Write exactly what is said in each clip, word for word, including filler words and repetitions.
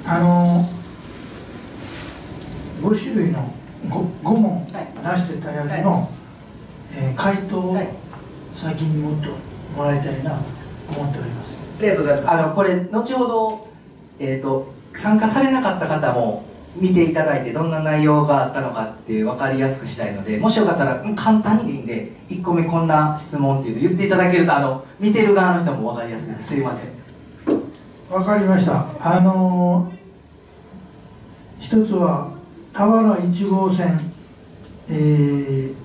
あのご種類の 5, 5問出してたやつの、はい、えー、回答を先にもっともらいたいなと思っております。 ありがとうございます。あのこれ後ほど、えーと、参加されなかった方も見ていただいて、どんな内容があったのかって分かりやすくしたいので、もしよかったら簡単にでいいんで、いっこめこんな質問っていうの言っていただけると、あの見てる側の人も分かりやすいです。すいません。 分かりました。あのー、一つは田原いち号線、えー、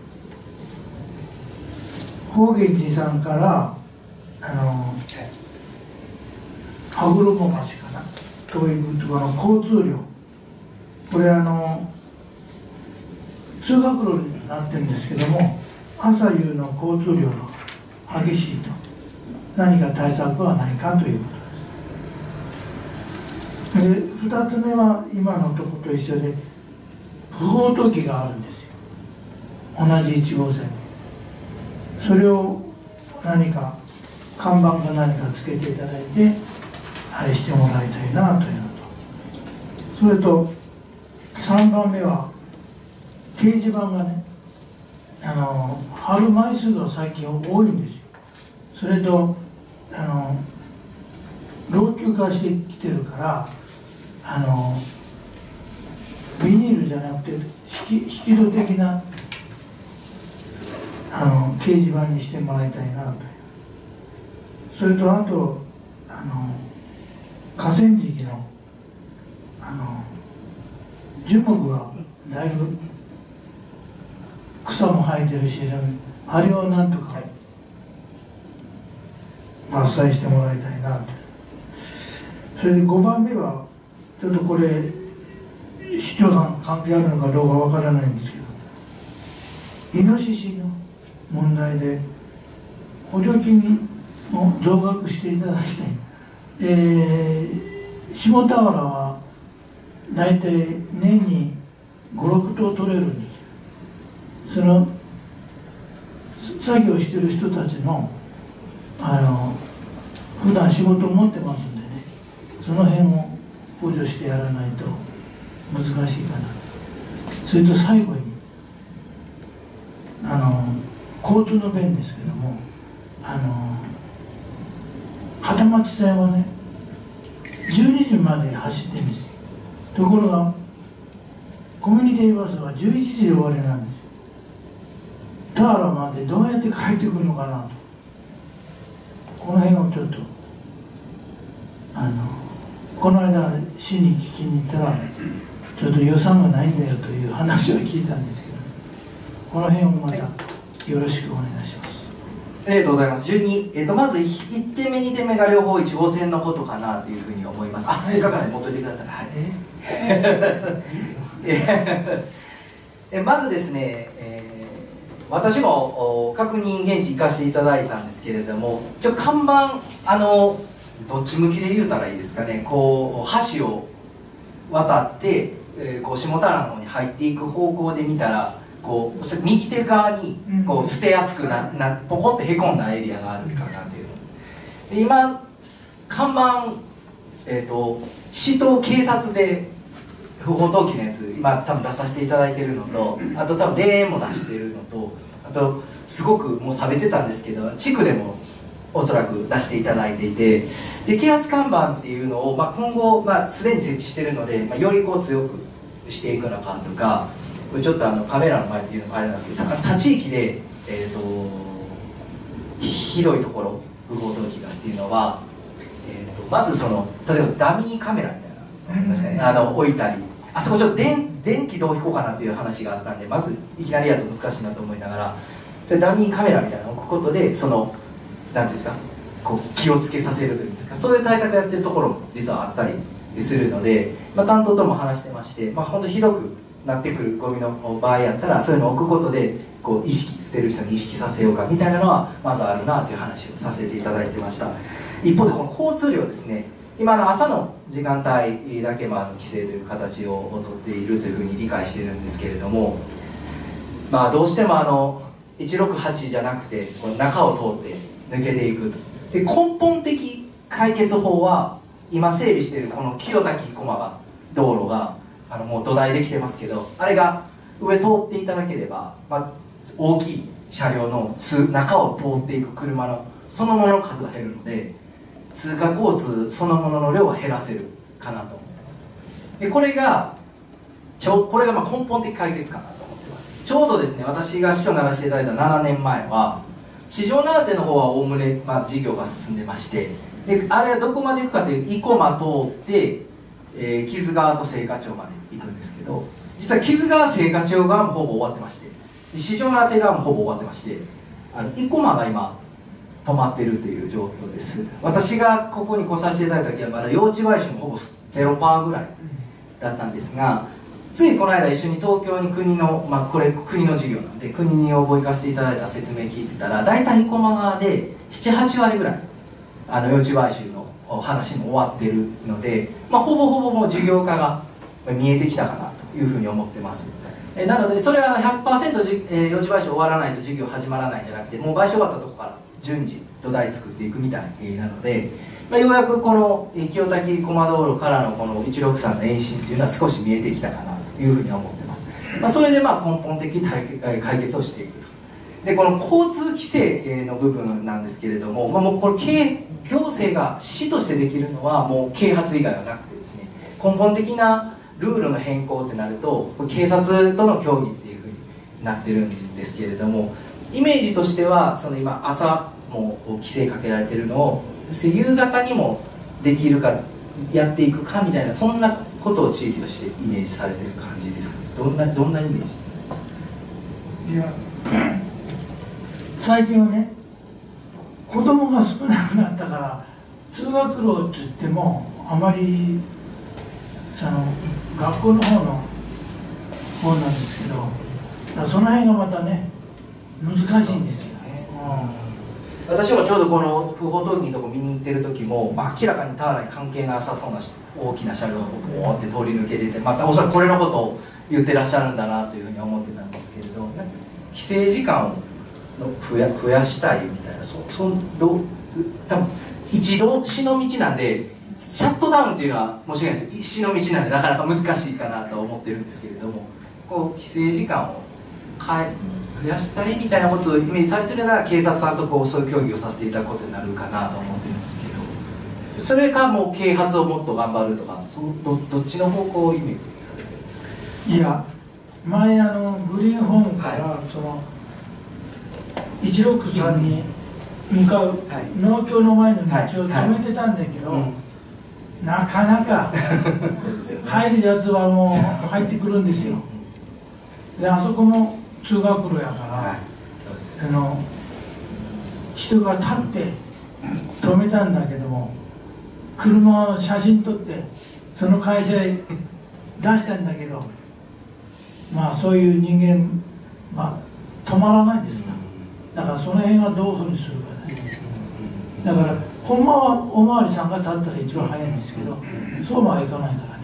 宝源寺さんからあのー、羽衣橋かなというところの交通量、これあの通学路になってるんですけども、朝夕の交通量が激しいと、何か対策はないかということで、ふたつめは今のところと一緒で不法投棄があるんですよ、同じいち号線で。それを何か看板か何かつけていただいてあれしてもらいたいなというのと、それとさんばんめは掲示板がね、あの貼る枚数が最近多いんですよ。それとあの老朽化してきてるから、あのビニールじゃなくて引き、引き戸的なあの掲示板にしてもらいたいなという。それとあとあの河川敷のあの樹木がだいぶ草も生えてるし、あれをなんとか伐採してもらいたいなと。それでごばんめはちょっとこれ市長さん関係あるのかどうかわからないんですけど、イノシシの問題で補助金を増額していただきたい。えー、下田原は大体年にご、ろくとう取れるんですよ。その作業してる人たちのあの普段仕事を持ってますんでね、その辺を補助してやらないと難しいかな。それと最後にあの交通の便ですけども、あの片町線はねじゅうにじまで走ってるんですよ。ところがコミュニティバスはじゅういちじで終わりなんですよ。田原までどうやって帰ってくるのかなと、この辺をちょっとあのこの間市に聞きに行ったらちょっと予算がないんだよという話を聞いたんですけど、この辺をまたよろしくお願いします。 ありがとうございます。順に、えー、とまずいってんめにてんめが両方いち号線のことかなというふうに思います。あ、せっかくなんで持っといてください。はい、えまずですね、えー、私も確認現地行かせていただいたんですけれども、一応看板、あのどっち向きで言うたらいいですかね、こう橋を渡って、えー、こう下田原の方に入っていく方向で見たら、こう右手側にこう捨てやすくななポコってへこんだエリアがあるかなという。で今看板、えーと、市と警察で不法投棄のやつ今多分出させていただいてるのと、あと多分霊園も出してるのと、あとすごくもう錆びてたんですけど地区でもおそらく出していただいていて、で啓発看板っていうのを、まあ、今後、まあ、すでに設置してるので、まあ、よりこう強くしていくのかとか、これちょっとあのカメラの前っていうのもあれなんですけど、他地域で、えー、とひどいところ不法投棄がっていうのは、えー、とまずその例えばダミーカメラみたいなのですかね、あの置いたり、あそこちょっと 電, 電気どう引こうかなっていう話があったんで、まずいきなりやると難しいなと思いながら、それダミーカメラみたいなのを置くことで、その何ていうんですか、こう気をつけさせるというんですか、そういう対策やってるところも実はあったりするので、まあ、担当とも話してまして、まあ、本当ひどくなってくるゴミの場合やったらそういうのを置くことでこう意識捨てる人に意識させようかみたいなのはまずあるなという話をさせていただいてました。一方でこの交通量ですね、今の朝の時間帯だけまあ規制という形をとっているというふうに理解しているんですけれども、まあどうしてもあのいちろくはちじゃなくてこの中を通って抜けていくで、根本的解決法は今整備しているこの清滝生駒が道路があのもう土台できてますけど、あれが上通っていただければ、まあ、大きい車両の通中を通っていく車のそのものの数が減るので、通過交通そのものの量は減らせるかなと思ってます。でこれがちょこれがまあ根本的解決かなと思ってます。ちょうどですね、私が市長にならせていただいたななねんまえは四条畷の方はおおむね、まあ、事業が進んでまして、であれはどこまで行くかというと生駒通って、えー、木津川と青果町まで行くんですけど、実は木津川青果町側もほぼ終わってまして、四条畷側もほぼ終わってまして、あの生駒が今止まっているという状況です。私がここに来させていただいた時はまだ用地買収もほぼ ゼロパーセント ぐらいだったんですが、ついこの間一緒に東京に国の、まあ、これ国の事業なんで国に応募行かせていただいた説明聞いてたら、大体生駒側でななはちわりぐらいあの用地買収の話も終わってるので、まあ、ほぼほぼもう事業化が見えてきたかなというふうに思ってます。えなのでそれは ひゃくパーセント じ、えー、用地買収終わらないと事業始まらないんじゃなくて、もう買収終わったところから順次土台作っていくみたいなので、まあ、ようやくこの清滝生駒道路からのこのいちろくさんの延伸というのは少し見えてきたかなというふうには思ってます。まあ、それでまあ根本的解決をしていくと。でこの交通規制の部分なんですけれども、まあ、もうこれ行政が市としてできるのはもう啓発以外はなくてですね、根本的なルールの変更ってなると警察との協議っていうふうになってるんですけれども、イメージとしてはその今朝も規制かけられてるのを夕方にもできるかやっていくかみたいな、そんなことを地域としてイメージされてる感じですかね。どんなどんなイメージですか。 いや最近はね、子供が少なくなったから通学路って言ってもあまりその学校の方の方なんですけど、だからその辺がまたね難しいんですよね。 うん、私もちょうどこの不法投棄のとこ見に行ってる時も、まあ、明らかに田原に関係なさそうな大きな車両がボーって通り抜けてて、またおそらくこれのことを言ってらっしゃるんだなというふうに思ってたんですけれど、規制時間を増や、増やしたいみたいな、そそど多分一度死の道なんで、シャットダウンっていうのは申し訳ないです、死の道なんでなかなか難しいかなとは思ってるんですけれども、こう規制時間を変え増やしたいみたいなことをイメージされてるなら、警察さんとこうそういう協議をさせていただくことになるかなと思ってるんですけど、それかもう啓発をもっと頑張るとか、そどどっちの方向をイメージされてるんですか。 いや前あのグリーンホームから、はい、そのいちろくさんに向かう農協の前の道を止めてたんだけど、はいはい、なかなかそうですよ、ね、入るやつはもう入ってくるんですよ。であそこも通学路やから、はい、そうですよね、あの人が立って止めたんだけども、車を写真撮ってその会社へ出したんだけど、まあそういう人間、まあ、止まらないですから、だからその辺はどういうふうにするかね。だからほんまはおまわりさんが立ったら一番早いんですけど、そうはいかないからね。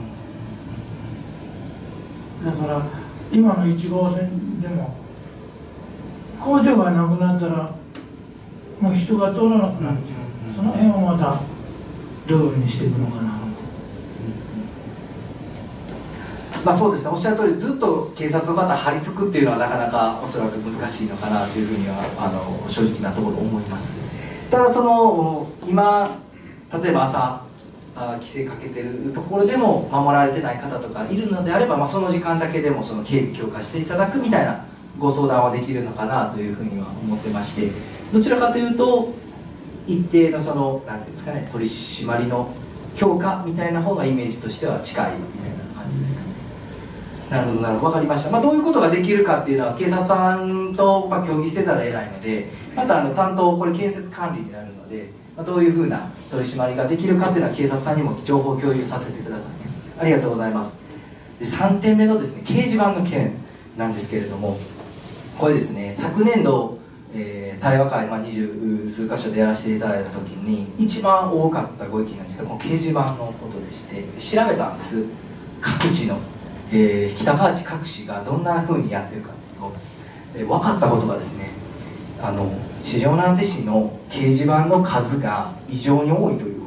だから今のいち号線でも工場がなくなったらもう人が通らなくなっちゃう。その辺をまたどういうふうにしていくのかな。 まあそうですね、おっしゃる通り、ずっと警察の方張り付くっていうのはなかなかおそらく難しいのかなというふうにはあの正直なところ思います。ただその今例えば朝あ規制かけてるところでも守られてない方とかいるのであれば、まあ、その時間だけでもその警備強化していただくみたいなご相談はできるのかなというふうには思ってまして、どちらかというと一定のそのなんていうんですかね、取り締まりの強化みたいな方がイメージとしては近いみたいな感じですかね。なるほどなるほど、分かりました。まあ、どういうことができるかっていうのは警察さんとまあ協議せざるを得ないので、またあの担当これ建設管理になるので、まあ、どういうふうな取り締まりができるかっていうのは警察さんにも情報共有させてくださいね。ありがとうございます。でさんてんめのですね、掲示板の件なんですけれども、これですね、昨年度、えー、対話会、まあ、二十数箇所でやらせていただいた時に一番多かったご意見が実はこの掲示板のことでして、調べたんです。各地のえー、北河内各市がどんなふうにやってるかっていうと、えー、分かったことがですね、あの四条畷市の掲示板の数が異常に多いということが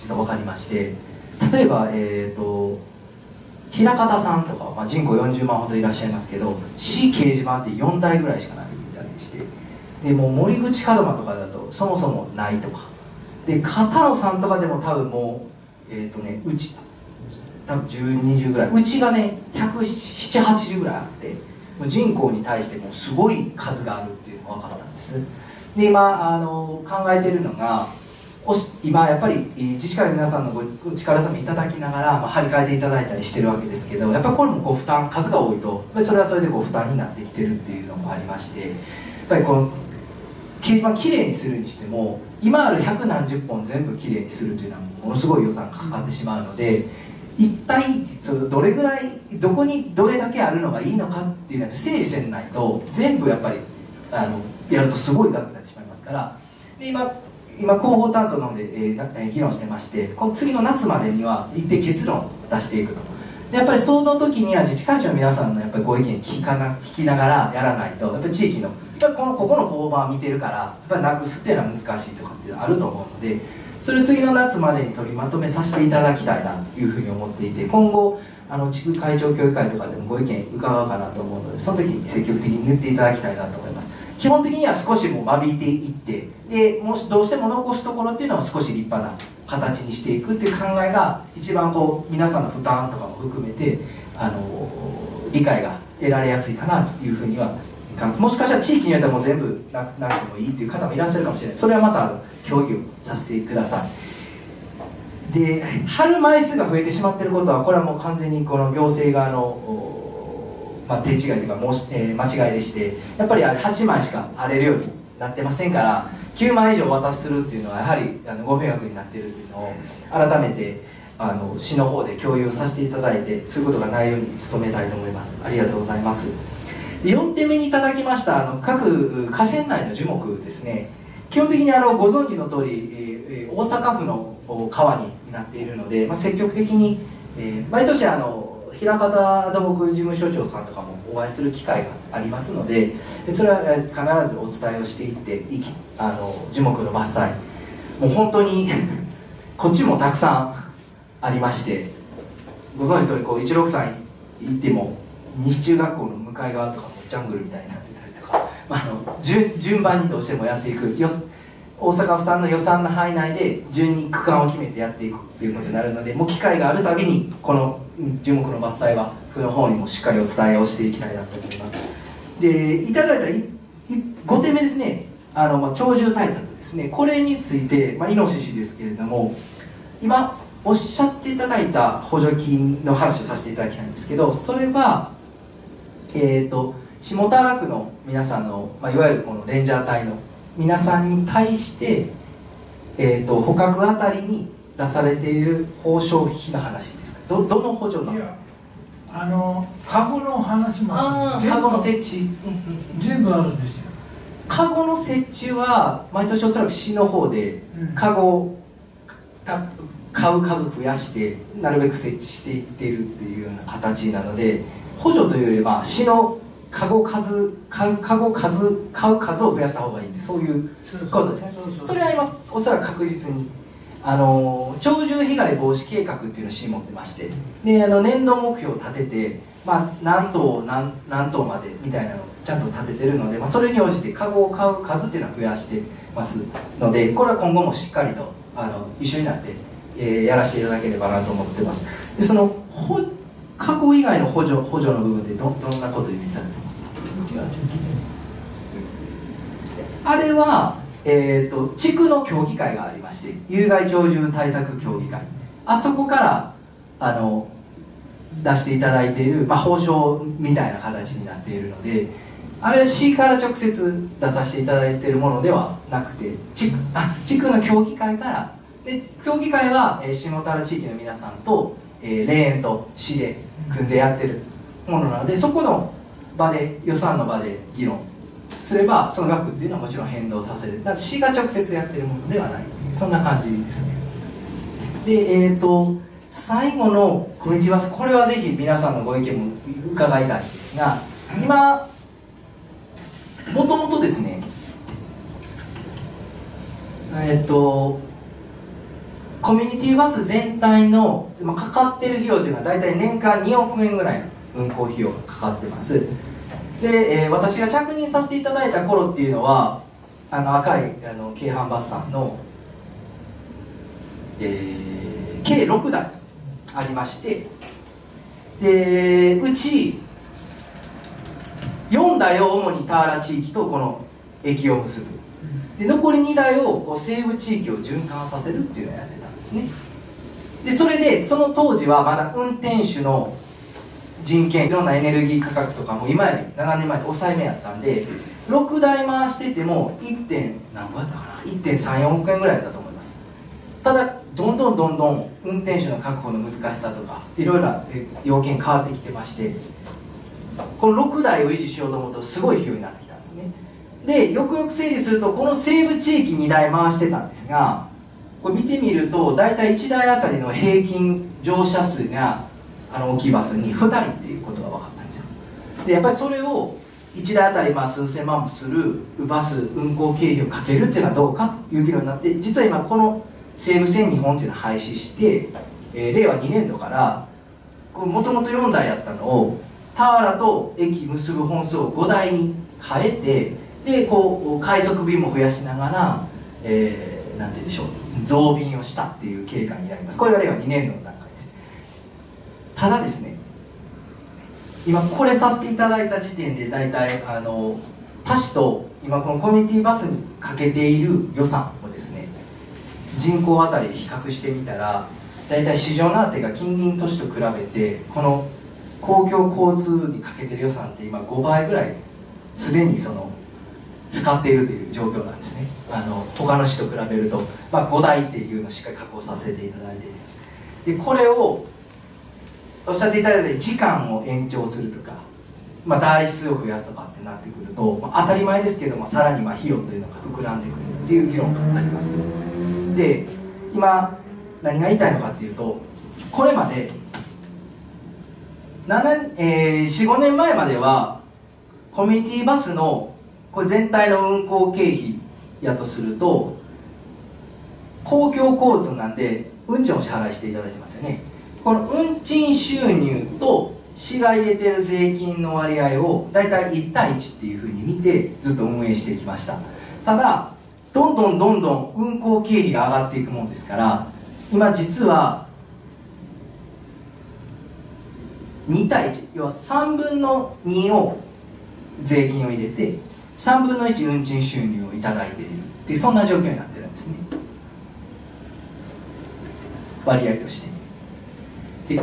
実は分かりまして、例えば、えー、と枚方さんとか、まあ、人口よんじゅうまんほどいらっしゃいますけど、 C 掲示板ってよんだいぐらいしかないみたいでして、でもう森口門間とかだとそもそもないとかで、片野さんとかでも多分もうえっ、ー、とねうち多分じゅう、にじゅうぐらい、うちがねひゃくななじゅう、はちじゅうぐらいあって、もう人口に対してもうすごい数があるっていうのが分かったんです。で今あの考えてるのが、おし今やっぱり自治会の皆さんのご力添えいただきながら、まあ、張り替えていただいたりしてるわけですけど、やっぱりこれもご負担、数が多いとやっぱりそれはそれでご負担になってきてるっていうのもありまして、やっぱりこの掲示板きれいにするにしても、今ある百何十本全部きれいにするというのはものすごい予算がかかってしまうので、一体そのどれぐらいどこにどれだけあるのがいいのかっていうのは整理せないと、全部やっぱりあのやるとすごい額になってしまいますから。で今今広報担当の方で、えー、議論してまして、この次の夏までには一定結論を出していくと。でやっぱりその時には自治会長の皆さんのやっぱりご意見聞かな聞きながらやらないと、やっぱり地域のやっぱりこのここの交番を見てるから、やっぱりなくすっていうのは難しいとかっていうのはあると思うので、それを次の夏までに取りまとめさせていただきたいなというふうに思っていて、今後あの地区会長協議会とかでもご意見伺おうかなと思うので、その時に積極的に言っていただきたいなと思います。基本的には少しも間引いていって、でもしどうしても残すところっていうのは少し立派な形にしていくっていう考えが一番こう皆さんの負担とかも含めてあの理解が得られやすいかなというふうには、もしかしたら地域によってはもう全部なくなくてもいいっていう方もいらっしゃるかもしれない。それはまた協議をさせてください。で貼る枚数が増えてしまっていることは、これはもう完全にこの行政側のまあ、手違いというか申し、えー、間違いでして、やっぱりはちまいしか貼れるようになってませんから、きゅうまい以上お渡しするっていうのはやはりあのご迷惑になっているっていうのを改めてあの市の方で共有させていただいて、そういうことがないように努めたいと思います。ありがとうございます。でよんてんめにいただきましたあの各河川内の樹木ですね、基本的にあのご存知の通り、えー、大阪府の川になっているので、まあ、積極的に、えー、毎年あの枚方土木事務所長さんとかもお会いする機会がありますので、それは必ずお伝えをしていっていきあの樹木の伐採、もう本当にこっちもたくさんありまして、ご存知の通りこういちろくさん行っても西中学校の向かい側とかもジャングルみたいになってたりとか、まあ、あの 順, 順番にどうしてもやっていくよ、大阪府さんの予算の範囲内で順に区間を決めてやっていくということになるので、もう機会があるたびにこの樹木の伐採は府の方にもしっかりお伝えをしていきたいなと思います。でいただいたごてんめですね、あの、まあ、鳥獣対策ですね、これについて、まあ、イノシシですけれども、今おっしゃっていただいた補助金の話をさせていただきたいんですけど、それは、えーと、下田原区の皆さんの、まあ、いわゆるこのレンジャー隊の皆さんに対して、えーと、捕獲あたりに出されている報奨費の話ですか。ど, どの補助の？ いや、あのカゴの話もある。 カゴの設置全部あるんですよ。 カゴの設置は毎年おそらく市の方でカゴを買う数増やしてなるべく設置していっているっていうような形なので、補助というよりは市のカゴ数買うカゴ数買う数を増やした方がいいって、そういうことですね。それは今おそらく確実にあの鳥獣被害防止計画っていうのを市持ってまして、であの年度目標を立てて、まあ、何頭 何, 何頭までみたいなのをちゃんと立ててるので、まあ、それに応じてカゴを買う数っていうのは増やしてますので、これは今後もしっかりとあの一緒になって、えー、やらせていただければなと思ってます。でそのほカゴ以外の補助補助の部分で ど, どんなことを意味されてます？あれは、えーと、地区の協議会がありまして、有害鳥獣対策協議会、あそこからあの出していただいている、まあ、報奨みたいな形になっているので、あれは市から直接出させていただいているものではなくて、地区、あ、地区の協議会からで、協議会は、えー、下田原地域の皆さんと、えー、霊園と市で組んでやってるものなので、そこの場で予算の場で議論すればその額っていうのはもちろん変動させる。だから市が直接やってるものではないっていう、そんな感じですね。で、えーと最後のコミュニティバス、これはぜひ皆さんのご意見も伺いたいんですが、今もともとですね、えっとコミュニティバス全体の、まあ、かかってる費用というのは大体年間におくえんぐらいの運行費用がかかってます。で、えー、私が着任させていただいた頃っていうのはあの赤いあの京阪バスさんの、えー、計ろくだいありまして、でうちよんだいを主に田原地域とこの駅を結ぶ、で残りにだいをこう西部地域を循環させるっていうのをやってたんですね。でそれでその当時はまだ運転手の人件いろんなエネルギー価格とかも今よりななねんまえで抑えめやったんで、ろくだい回してても いってん 何ぼやったかな いってんさんよんおくえんぐらいだったと思います。ただどんどんどんどん運転手の確保の難しさとかいろいろな要件変わってきてまして、このろくだいを維持しようと思うとすごい費用になってきたんですね。でよくよく整理するとこの西部地域にだい回してたんですが、これ見てみると大体いちだいあたりの平均乗車数があの大きいバスにふたりっていうことが分かったんですよ。でやっぱりそれをいちだいあたりまあ数千万もするバス運行経費をかけるっていうのはどうかという議論になって、実は今この西武線日本っていうのを廃止して、えー、れいわにねんどからもともとよんだいやったのを田原と駅結ぶ本数をごだいに変えて、でこう快速便も増やしながら、えー、なんて言うんでしょう、増便をしたっていう経過になります。これがれいわにねんどの段階です。ただですね、今これさせていただいた時点で大体あの他市と今このコミュニティバスにかけている予算をですね、人口あたりで比較してみたら大体市場の当てが近隣都市と比べてこの公共交通にかけてる予算って今ごばいぐらいすでにその使っているという状況なんですね。あの他の市と比べると、まあ、ごだいっていうのをしっかり確保させていただいています。でこれをおっしゃっていただいたように時間を延長するとか、まあ、台数を増やすとかってなってくると、まあ、当たり前ですけれどもさらにまあ費用というのが膨らんでくるっていう議論があります。で今何が言いたいのかっていうと、これまでなな、えー、よん、ごねんまえまではコミュニティバスのこれ全体の運行経費やとすると公共交通なんで運賃をお支払いしていただいてますよね。この運賃収入と市が入れてる税金の割合をだいたいいちたいいちっていうふうに見てずっと運営してきました。ただどんどんどんどん運行経費が上がっていくもんですから、今実はにたいいち、要はさんぶんのにを税金を入れてさんぶんのいち運賃収入をいただいているっていう、そんな状況になってるんですね、割合として。で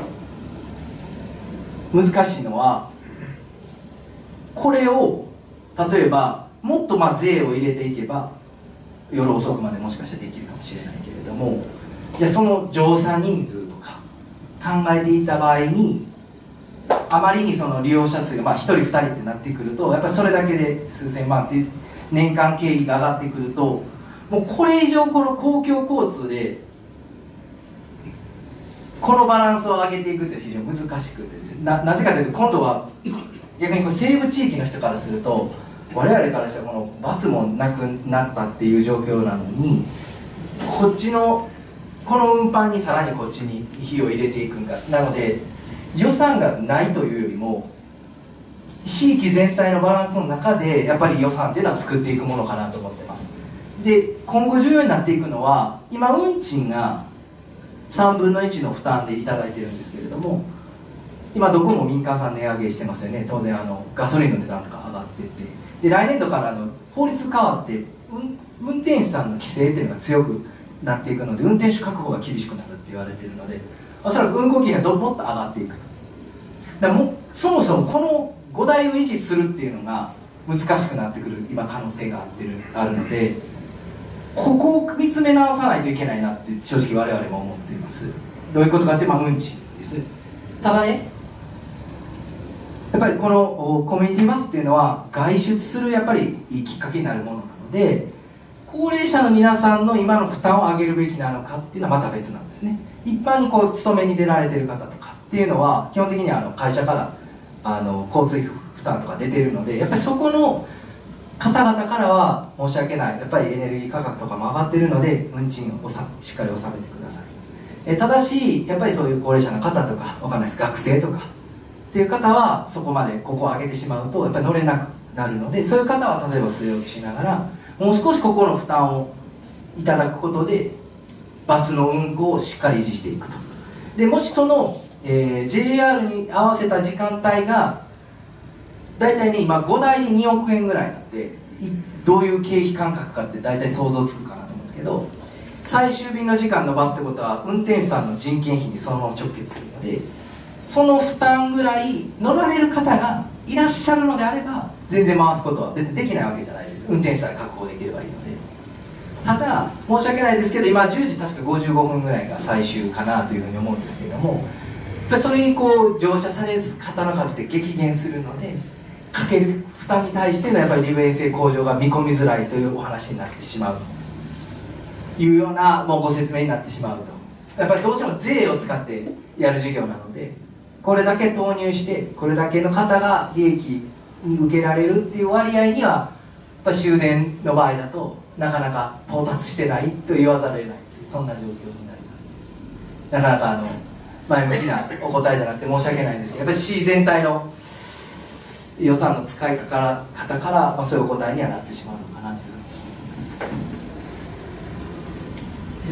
難しいのはこれを例えばもっとまあ税を入れていけば夜遅くまでもしかしたらできるかもしれないけれども、じゃあその乗車人数とか考えていた場合にあまりにその利用者数がまあひとりふたりってなってくるとやっぱりそれだけで数千万って年間経費が上がってくると、もうこれ以上この公共交通でこのバランスを上げていくって非常に難しくてですね、な, なぜかというと今度は逆にこう西部地域の人からすると我々からしたらこのバスもなくなったっていう状況なのに、こっちのこの運搬にさらにこっちに費用を入れていくんか、なので予算がないというよりも地域全体のバランスの中でやっぱり予算っていうのは作っていくものかなと思ってます。で今後重要になっていくのは今運賃がさんぶんのいちの負担でいただいてるんですけれども、今どこも民間さん値上げしてますよね。当然あのガソリンの値段とか上がってて、で来年度からあの法律変わって、うん、運転手さんの規制っていうのが強くなっていくので運転手確保が厳しくなるって言われているので、おそらく運行期がどもっと上がっていくと。だからもうそもそもこのごだいを維持するっていうのが難しくなってくる今可能性があってるあるので、ここを見つめ直さないといけないなって正直我々も思っています。どういうことかって、まあ運賃です。ただね、やっぱりこのコミュニティバスっていうのは外出するやっぱりいいきっかけになるものなので、高齢者の皆さんの今の負担を上げるべきなのかっていうのはまた別なんですね。一般にこう勤めに出られてる方とかっていうのは基本的にはあの会社からあの交通費負担とか出てるので、やっぱりそこの方々からは申し訳ない、やっぱりエネルギー価格とかも上がってるので運賃をさしっかり納めてください。えただしやっぱりそういう高齢者の方とかわかんないです、学生とかっていう方はそこまでここを上げてしまうとやっぱり乗れなくなるので、そういう方は例えば据え置きしながらもう少しここの負担をいただくことでバスの運行をしっかり維持していくと。でもしその、えー、ジェイアール に合わせた時間帯が大体ね今ごだいでにおくえんぐらいなんで、どういう経費感覚かって大体想像つくかなと思うんですけど、最終便の時間伸ばすってことは運転手さんの人件費にそのまま直結するので、その負担ぐらい乗られる方がいらっしゃるのであれば全然回すことは別にできないわけじゃないです。運転手さん確保できればいいので。ただ申し訳ないですけど今じゅうじ確かごじゅうごふんぐらいが最終かなというふうに思うんですけれども、やっぱりそれにこう乗車される方の数って激減するので、かける負担に対してのやっぱり利便性向上が見込みづらいというお話になってしまうというようなもうご説明になってしまうと、やっぱりどうしても税を使ってやる事業なので、これだけ投入してこれだけの方が利益に受けられるっていう割合にはやっぱ終電の場合だとなかなか到達してないと言わざるを得ない、そんな状況になります。なかなかあの前向きなお答えじゃなくて申し訳ないんですけど、やっぱり市全体の予算の使い方から、まあ、そういうお答えにはなってしまうのかなというふうに思います。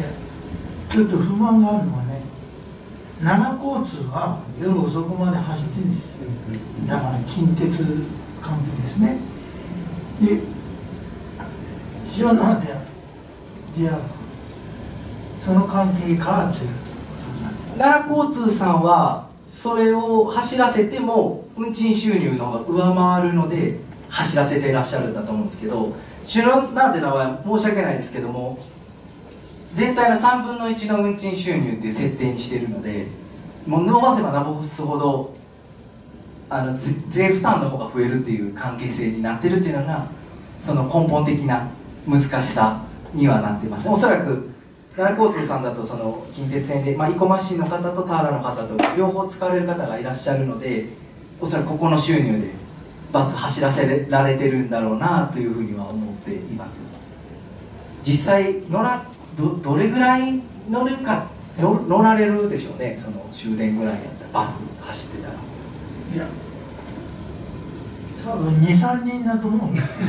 いやちょっと不満があるのはね、奈良交通は夜遅くまで走ってるんですよ。だから近鉄関係ですね。で非常なんでじゃあその関係かという奈良交通さんはそれを走らせても運賃収入の方が上回るので走らせていらっしゃるんだと思うんですけど、シュノナーテナは申し訳ないですけども全体のさんぶんのいちの運賃収入っていう設定にしているので、もう伸ばせば伸ばすほどあの税負担の方が増えるっていう関係性になってるっていうのがその根本的な難しさにはなっています。おそらく奈良交通さんだとその近鉄線で、まあ、生駒市の方と田原の方と両方使われる方がいらっしゃるので、おそらくここの収入でバス走らせられてるんだろうなというふうには思っています。実際乗ら ど, どれぐらい乗れるか乗乗られるでしょうね、その終電ぐらいやったらバス走ってたら。 いや多分にさんにんだと思うんです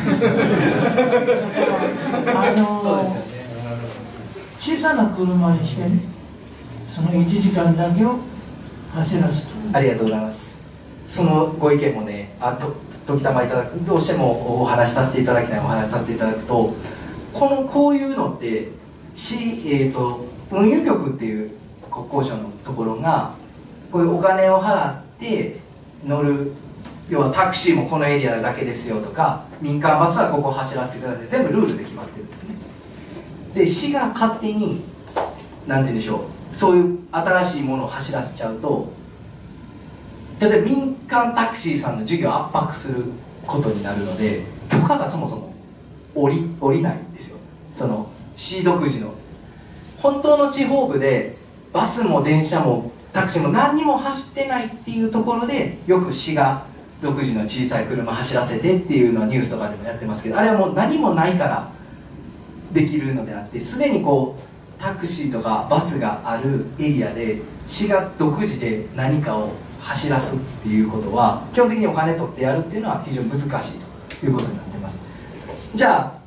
あのそうですよね。 小さな車にしてね、そのいちじかんだけを走らすと。 ありがとうございます。そのご意見もね、あと時たまいただく、どうしてもお話しさせていただきたいお話しさせていただくと、このこういうのって市、えーと、運輸局っていう国交省のところがこういうお金を払って乗る、要はタクシーもこのエリアだけですよとか、民間バスはここ走らせてください、全部ルールで決まってるんですね。で市が勝手に何て言うんでしょう、そういう新しいものを走らせちゃうと、例えば民間タクシーさんの事業を圧迫することになるので、許可がそもそも下り下りないんですよ。その市独自の本当の地方部でバスも電車もタクシーも何にも走ってないっていうところで、よく市が独自の小さい車走らせてっていうのはニュースとかでもやってますけど、あれはもう何もないからできるのであって、すでにこうタクシーとかバスがあるエリアで市が独自で何かを走らすっていうことは基本的にお金取ってやるっていうのは非常に難しいということになってます。じゃあ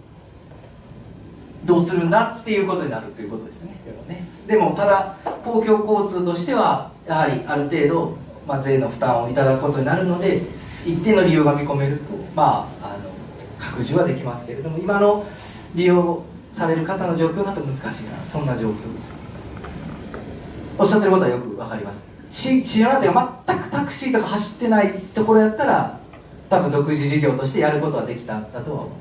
どうするんだっていうことになるということですね。でもね、でもただ公共交通としてはやはりある程度、まあ、税の負担をいただくことになるので、一定の利用が見込めると、まあ、あの拡充はできますけれども、今の利用される方の状況だと難しいな、そんな状況です。おっしゃってることはよく分かります。市の中では全くタクシーとか走ってないところやったら多分独自事業としてやることはできたんだとは思う。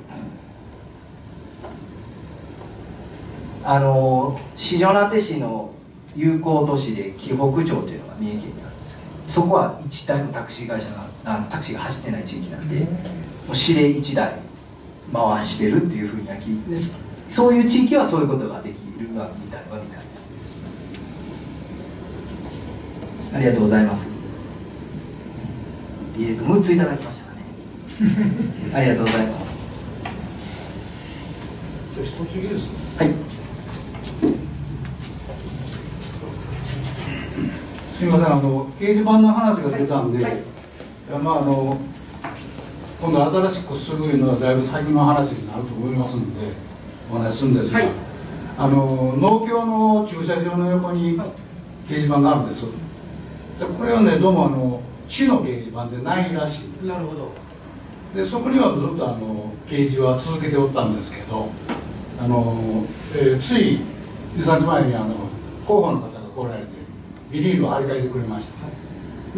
あの四條畷市の友好都市で紀北町というのが三重県にあるんですけど、そこは一台もタクシー会社があのタクシーが走ってない地域なんで、もう市でいちだい回してるっていうふうには聞いて、そういう地域はそういうことができるわみたいなみたいです。ありがとうございます。えーとむっついただきましたかね。 ありがとうございます。 じゃあ一ついいですはい。 すみません、あの掲示板の話が出たんで、 はいはい、 いやまああの今度新しくするのはだいぶ先の話になると思いますのでお話しするんですが、はい、あの農協の駐車場の横に掲示板があるんです。でこれはねどうもあの市の掲示板でないらしいんです。 なるほど。 でそこにはずっとあの掲示は続けておったんですけど、あの、えー、ついにさんじまえにあの広報の方が来られてビニールを張り替えてくれました。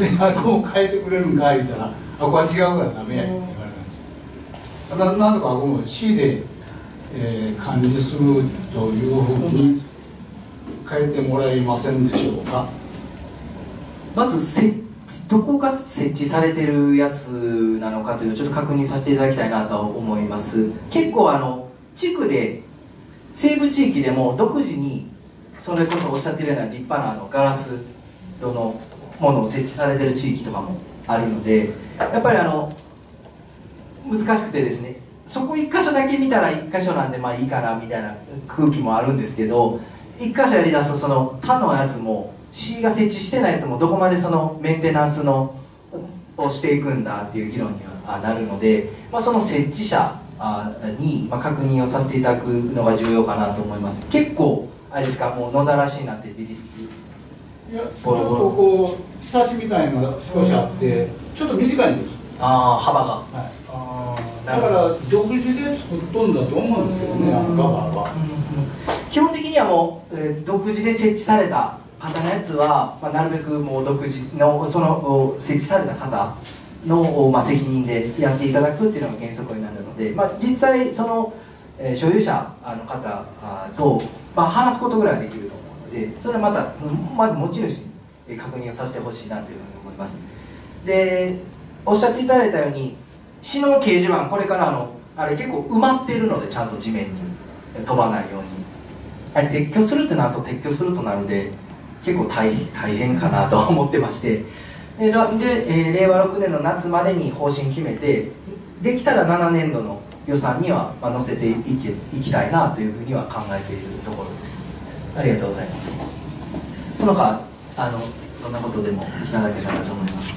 で、あこう変えてくれるんか言ったら、あここは違うからダメやって言われます。ただなんとかこの市で、えー、管理するというふうに変えてもらえませんでしょうか。 まず設置どこが設置されてるやつなのかというのをちょっと確認させていただきたいなと思います。結構あの地区で西部地域でも独自にそれこそおっしゃってるような立派なあのガラス戸のものを設置されてる地域とかもあるので、やっぱりあの難しくてですね、そこ一箇所だけ見たら一箇所なんでまあいいかなみたいな空気もあるんですけど、一箇所やりだすとその他のやつも市が設置してないやつもどこまでそのメンテナンスのをしていくんだっていう議論にはなるので、まあ、その設置者に確認をさせていただくのが重要かなと思います。結構あれですか、もう野ざらしになってビリビリ、 いやちょっとこうひさしみたいなのが少しあってちょっと短いんです。 ああ幅が、はい、 あだから独自で作っとんだと思うんですけどね、あのカバーは。 基本的にはもう、えー、独自で設置された方のやつは、まあ、なるべくもう独自のその設置された方の、まあ、責任でやっていただくっていうのが原則になるので、まあ、実際その、えー、所有者の方と、まあ、話すことぐらいはできると思うので、それはまたまず持ち主に確認をさせてほしいなというふうに思います。でおっしゃっていただいたように市の掲示板これからあのあれ結構埋まってるので、ちゃんと地面に飛ばないようにあれ撤去するってなると撤去するとなるで結構 大, 大変かなと思ってまして、で、で、えー、れいわろくねんの夏までに方針決めて、できたらななねんどの予算には、まあ、載せていけいきたいなというふうには考えているところです。ありがとうございます。その他あのどんなことでもいただけたらと思います。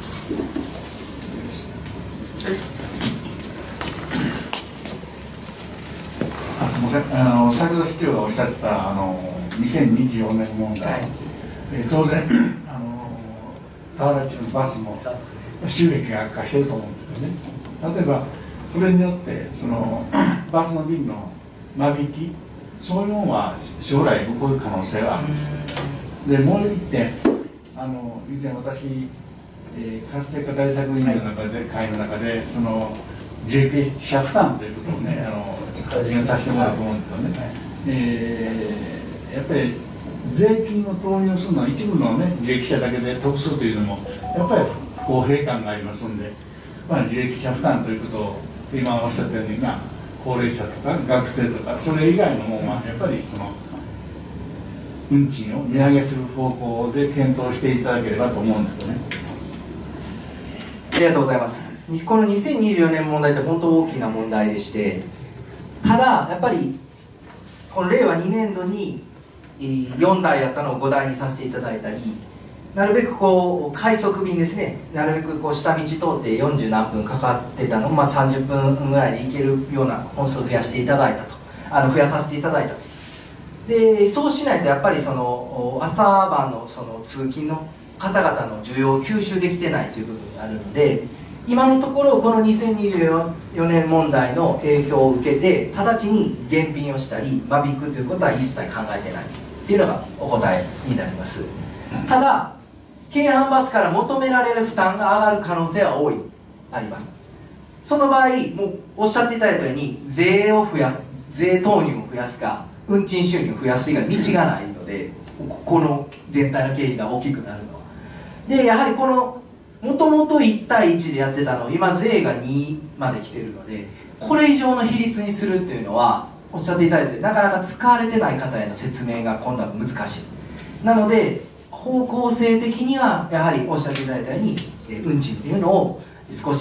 あすみません、あの先ほど市長がおっしゃってたあのにせんにじゅうよねん問題、はい、え当然あの田原町のバスも収益が悪化していると思うんですよね。例えばそれによってそのバスの便の間引き、そういうのは将来起こる可能性はあるんです。でもう一点、あの以前私、えー、活性化対策委員会の中で、はい、会の中でその税金者負担ということをね、あの発言させてもらうと思うんですよね。はい、えー、やっぱり税金を投入するのは一部のね税金者だけで得するというのもやっぱり不公平感がありますので、まあ、税金者負担ということを今おっしゃったように、まあ、高齢者とか学生とかそれ以外のものはやっぱりその運賃を値上げする方向で検討していただければと思うんですよね。 ありがとうございます。このにせんにじゅうよねん問題って本当大きな問題でして、ただやっぱりこのれいわにねんどによんだいやったのをごだいにさせていただいたり、なるべくこう快速便ですね、なるべくこう下道通ってよんじゅうなんぷんかかってたのを、まあ、さんじゅっぷんぐらいで行けるような本数を増やしていただいたと、あの増やさせていただいたと。でそうしないとやっぱりその朝晩のその通勤の方々の需要を吸収できてないという部分があるので、今のところこのにせんにじゅうよねん問題の影響を受けて直ちに減便をしたり間引くということは一切考えてないっていうのがお答えになります。ただ京阪バスから求められる負担が上がる可能性は大いあります。その場合もうおっしゃっていただいたように税を増やす、税投入を増やすか運賃収入を増やす以外道がないので、この全体の経費が大きくなるのは。でやはりこのもともといちたいいちでやってたのを今税がにまで来てるので、これ以上の比率にするっていうのはおっしゃっていただいてなかなか使われてない方への説明が今度は難しい。なので方向性的にはやはりおっしゃっていただいたように運賃っていうのを少し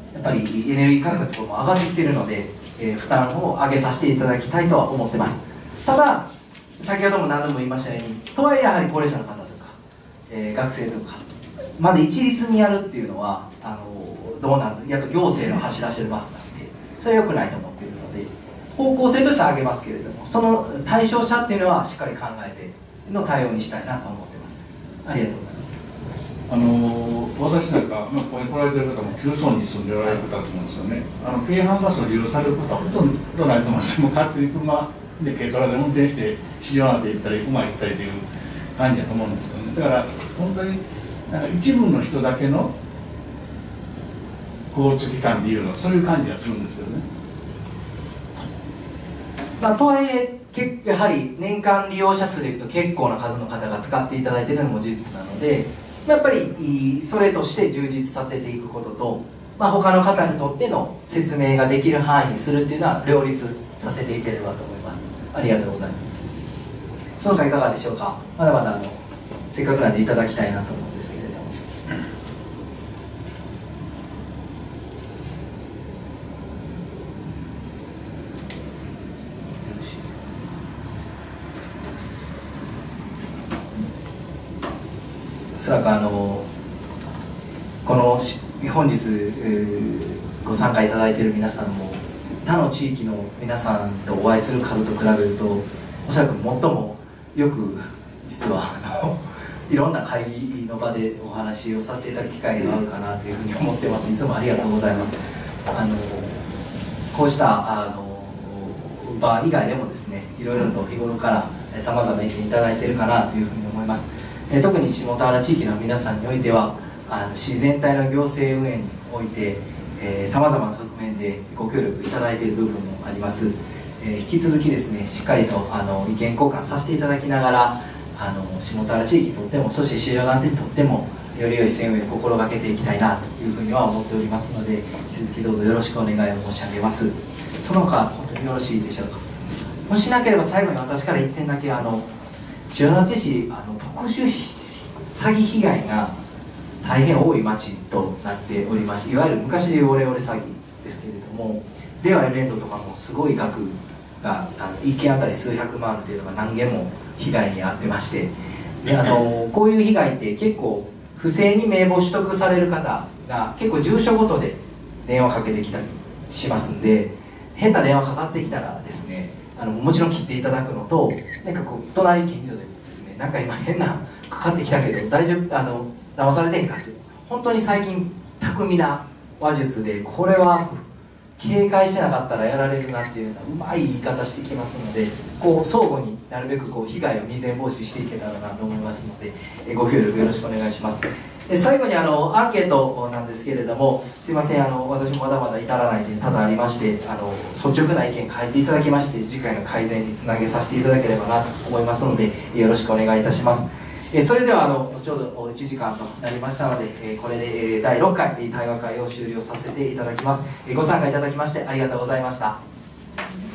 やっぱりエネルギー価格とかも上がってきているので、えー、負担を上げさせていただきたいとは思ってます。ただ先ほども何度も言いましたように、とはいえやはり高齢者の方とか、えー、学生とかまで一律にやるっていうのはあのどうなんだ、やっぱ行政の走らせるバスなんでそれは良くないと思っているので、方向性としては上げますけれども、その対象者っていうのはしっかり考えての対応にしたいなと思ってます。ありがとうございます。 あの私なんか、まあ、ここに来られてる方も旧村に住んでおられる方だと思うんですよね。あの京阪バスを利用される方はほとんどないと思うんですよ。もう勝手に車で軽トラで運転して市場まで行ったり熊行ったりという感じだと思うんですよね。だから本当になんか一部の人だけの交通機関でいうのはそういう感じがするんですよね。 まあ、とはいえやはり年間利用者数でいくと結構な数の方が使っていただいているのも事実なので、やっぱりそれとして充実させていくことと、まあ、他の方にとっての説明ができる範囲にするっていうのは両立させていければと思います。ありがとうございます。その他いかがでしょうか。まだまだあのせっかくなんでいただきたいなと思うんですけれども。おそらくあのこの本日、えー、ご参加いただいている皆さんも他の地域の皆さんとお会いする数と比べるとおそらく最もよく実はあのいろんな会議の場でお話をさせていただく機会があるかなというふうに思ってます。いつもありがとうございます。あのこうしたあの場以外でもですね、いろいろと日頃からさまざま意見いただいているかなというふうに思います。え特に下田原地域の皆さんにおいてはあの市全体の行政運営においてさまざまな側面でご協力いただいている部分もあります。えー、引き続きですねしっかりとあの意見交換させていただきながらあの下田原地域にとってもそして市場団体にとってもより良い選運営を心がけていきたいなというふうには思っておりますので、引き続きどうぞよろしくお願いを申し上げます。その他本当によろしいでしょうか。もしなければ最後に私からいってんだけあの千代田市あの特殊詐欺被害が大変多い町となっておりまして、いわゆる昔でいうオレオレ詐欺ですけれども、令和よねん度とかもすごい額があのいっけんあたり数百万っていうのが何件も被害に遭ってまして、であのこういう被害って結構不正に名簿取得される方が結構住所ごとで電話かけてきたりしますんで、変な電話かかってきたらですねあのもちろん切っていただくのと、なんかこう隣近所でですねなんか今変なかかってきたけど大丈夫あの騙されてへんかっていう、本当に最近巧みな話術でこれは警戒してなかったらやられるなっていうようなうまい言い方してきますので、こう相互になるべくこう被害を未然防止していけたらなと思いますので、えご協力よろしくお願いします。で最後にあのアンケートなんですけれども、すいませんあの私もまだまだ至らない点多々ありまして、あの率直な意見書いていただきまして次回の改善につなげさせていただければなと思いますのでよろしくお願いいたします。えそれではあのちょうどいちじかんとなりましたので、えこれでだいろっかい対話会を終了させていただきます。えご参加いただきましてありがとうございました。